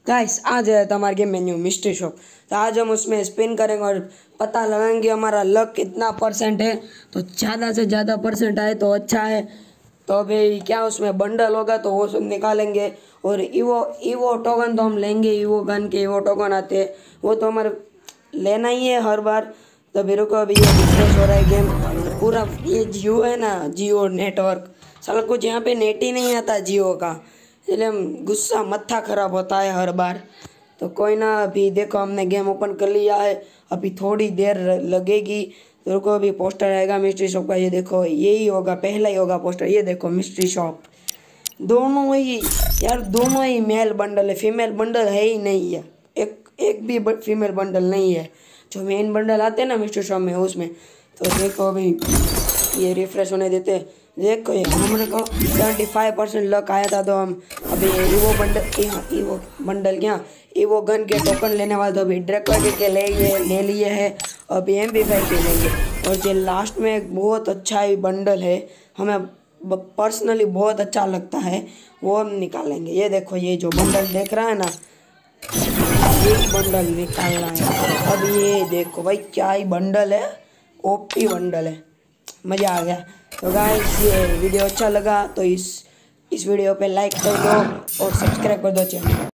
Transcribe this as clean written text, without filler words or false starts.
Guys आज है हमारे गेम मेन्यू मिस्ट्री शॉप। तो आज हम उसमें स्पिन करेंगे और पता लगाएंगे हमारा लक कितना परसेंट है। तो ज़्यादा से ज़्यादा परसेंट आए तो अच्छा है। तो अभी क्या उसमें बंडल होगा तो वो सब निकालेंगे। और ईवो ईवो टोकन तो हम लेंगे, ईवो गन के ईवो टोकन आते हैं वो तो हमारे लेना ही है हर बार। तो अभी रुको, अभी ये रिफ्रेश हो रहा है गेम पूरा। ये जियो है ना, जियो नेटवर्क, साला कुछ यहाँ पे नेट ही नहीं आता जियो का, इसलिए हम गुस्सा मत्था खराब होता है हर बार। तो कोई ना, अभी देखो हमने गेम ओपन कर लिया है, अभी थोड़ी देर लगेगी। तो रुको, अभी पोस्टर आएगा मिस्ट्री शॉप का। ये देखो यही होगा, पहला ही होगा पोस्टर। ये देखो मिस्ट्री शॉप, दोनों ही यार, दोनों ही मेल बंडल है, फीमेल बंडल है ही नहीं है। एक एक भी फीमेल बंडल नहीं है। जो मेन बंडल आते हैं ना मिस्ट्री शॉप में उसमें। तो देखो अभी ये रिफ्रेश होने देते हैं। देखो ये हमारे को 75% लक आया था। तो हम अभी ईवो बंडल, ईवो बंडल क्या, ईवो गन के टोकन लेने वाले तो अभी ड्रैगन के ले लिए हैं। अभी MP5 के लेंगे। और ये लास्ट में एक बहुत अच्छा ही बंडल है, हमें पर्सनली बहुत अच्छा लगता है, वो हम निकालेंगे। ये देखो ये जो बंडल देख रहा है ना, यही बंडल निकालना है। अब ये देखो भाई, क्या ही बंडल है, OP बंडल है, मज़ा आ गया। तो गाइस ये वीडियो अच्छा लगा तो इस वीडियो पे लाइक कर दो और सब्सक्राइब कर दो चैनल।